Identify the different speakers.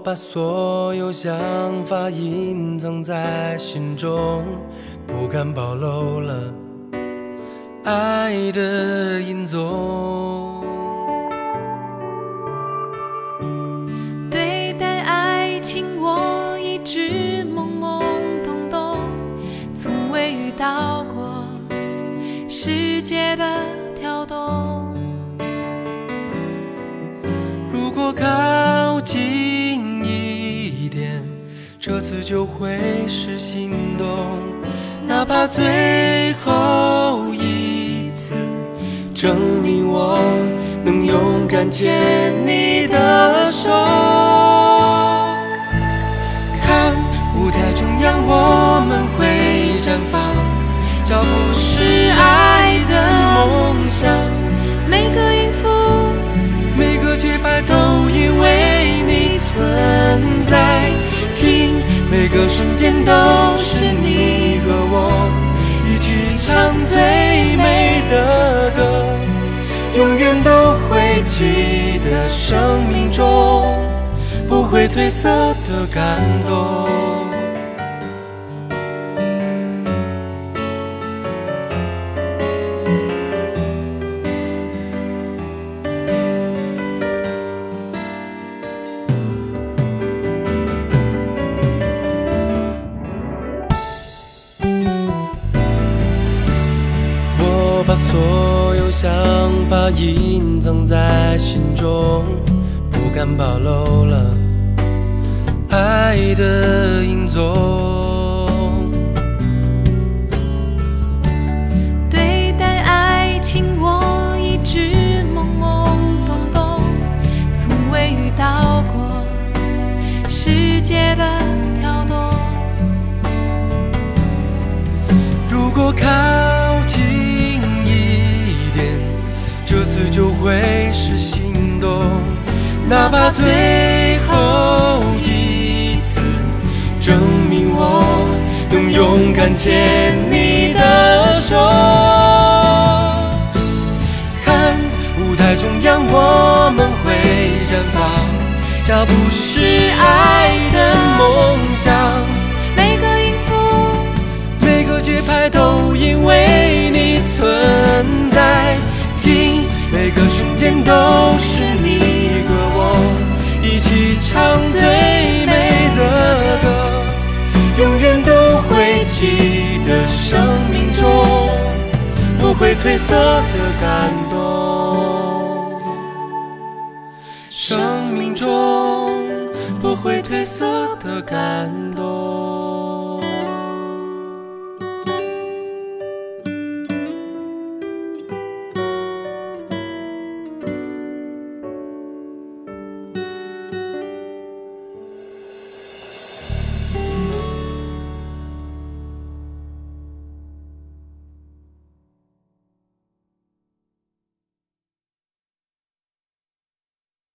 Speaker 1: 把所有想法隐藏在心中，不敢暴露了爱的影踪。
Speaker 2: 对待爱情我一直懵懵懂懂，从未遇到过世界的跳动。
Speaker 1: 如果靠近一点，这次就会是心动，哪怕最后一次，证明我能勇敢牵你的手。看舞台中央我们会绽放，脚步是爱的梦想，
Speaker 2: 每个音符
Speaker 1: 每个节拍都因为你存在，听每个瞬间都是你和我一起唱最美的歌，永远都会记得生命中不会褪色的感动。把所有想法隐藏在心中，不敢暴露了爱的影踪。
Speaker 2: 对待爱情我一直懵懵懂懂，从未遇到过世界的跳动。
Speaker 1: 如果靠近这次就会是心动，哪怕最后一次，证明我能勇敢牵你的手。看舞台中央我们会绽放，脚步是爱的梦想，
Speaker 2: 每个音符
Speaker 1: 每个节拍都因为你存在，听每个瞬间都是你和我一起唱最美的歌，永远都会记得生命中不会褪色的感动，生命中不会褪色的感动。